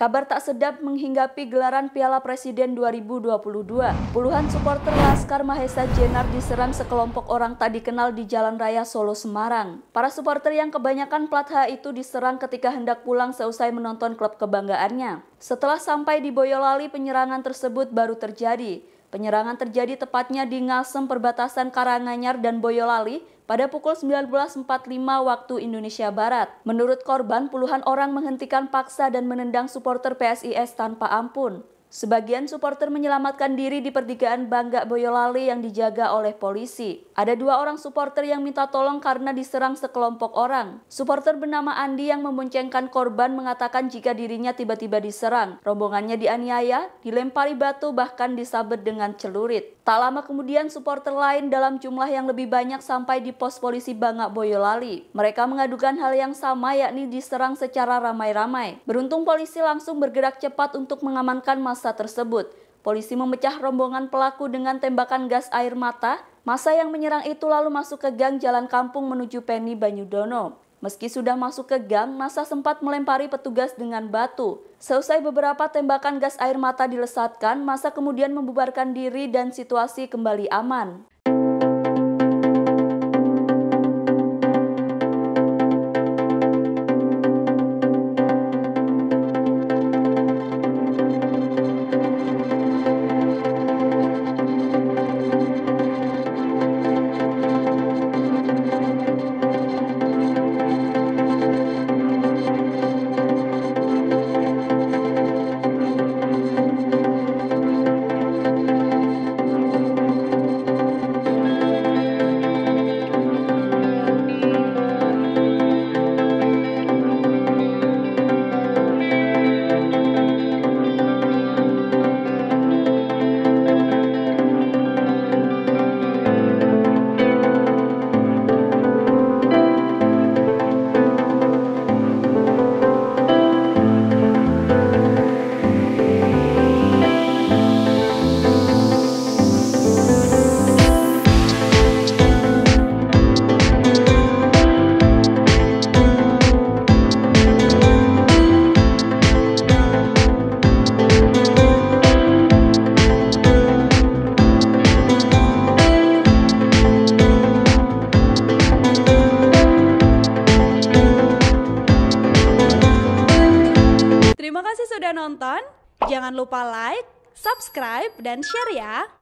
Kabar tak sedap menghinggapi gelaran Piala Presiden 2022. Puluhan supporter Laskar Mahesa Jenar diserang sekelompok orang tak dikenal di Jalan Raya Solo, Semarang. Para supporter yang kebanyakan plat H itu diserang ketika hendak pulang seusai menonton klub kebanggaannya. Setelah sampai di Boyolali, penyerangan tersebut baru terjadi. Penyerangan terjadi tepatnya di Ngasem perbatasan Karanganyar dan Boyolali pada pukul 19.45 waktu Indonesia Barat. Menurut korban, puluhan orang menghentikan paksa dan menendang supporter PSIS tanpa ampun. Sebagian supporter menyelamatkan diri di pertigaan Bangga Boyolali yang dijaga oleh polisi. Ada 2 orang supporter yang minta tolong karena diserang sekelompok orang. Supporter bernama Andi yang memboncengkan korban mengatakan jika dirinya tiba-tiba diserang. Rombongannya dianiaya, dilempari batu, bahkan disabet dengan celurit. Tak lama kemudian supporter lain dalam jumlah yang lebih banyak sampai di pos polisi Bangga Boyolali. Mereka mengadukan hal yang sama, yakni diserang secara ramai-ramai. Beruntung polisi langsung bergerak cepat untuk mengamankan massa tersebut. Polisi memecah rombongan pelaku dengan tembakan gas air mata. Massa yang menyerang itu lalu masuk ke gang Jalan Kampung menuju Peni Banyudono. Meski sudah masuk ke gang, massa sempat melempari petugas dengan batu. Seusai beberapa tembakan gas air mata dilesatkan, massa kemudian membubarkan diri dan situasi kembali aman. Terima kasih sudah nonton, jangan lupa like, subscribe, dan share ya!